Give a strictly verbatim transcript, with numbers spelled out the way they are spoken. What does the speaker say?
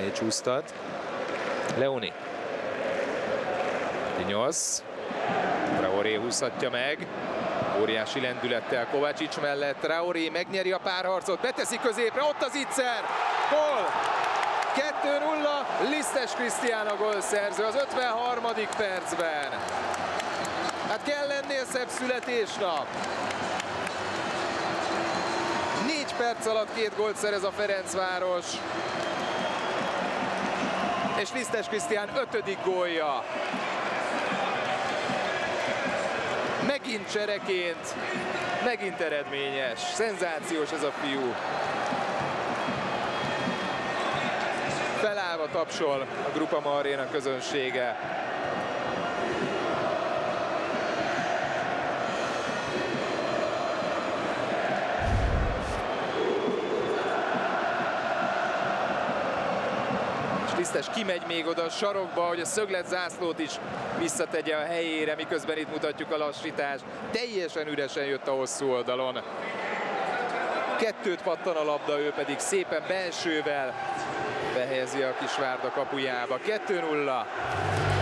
Lecsúsztat. Leoni. nyolc. Traoré húzhatja meg. Óriási lendülettel Kovácsics mellett. Traoré megnyeri a párharcot, beteszi középre, ott az Itzer. Gól! kettő nulla, Lisztes Krisztián a gólszerző az ötvenharmadik percben. Hát kell ennél szebb születésnap. Négy perc alatt két gólt szerez a Ferencváros. És Lisztes Krisztián ötödik gólja. Megint csereként, megint eredményes. Szenzációs ez a fiú. Felállva tapsol a Groupama Aréna közönsége. És Lisztes kimegy még oda a sarokba, hogy a szöglet zászlót is visszategye a helyére, miközben itt mutatjuk a lassítást. Teljesen üresen jött a hosszú oldalon. Kettőt pattan a labda, ő pedig szépen belsővel behelyezi a Kisvárda kapujába. kettő nulla.